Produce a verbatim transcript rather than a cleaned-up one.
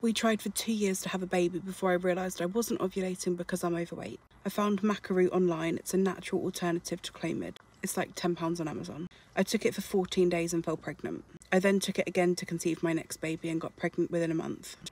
We tried for two years to have a baby before I realised I wasn't ovulating because I'm overweight. I found Macaroot online. It's a natural alternative to Clomid. It's like ten pounds on Amazon. I took it for fourteen days and fell pregnant. I then took it again to conceive my next baby and got pregnant within a month.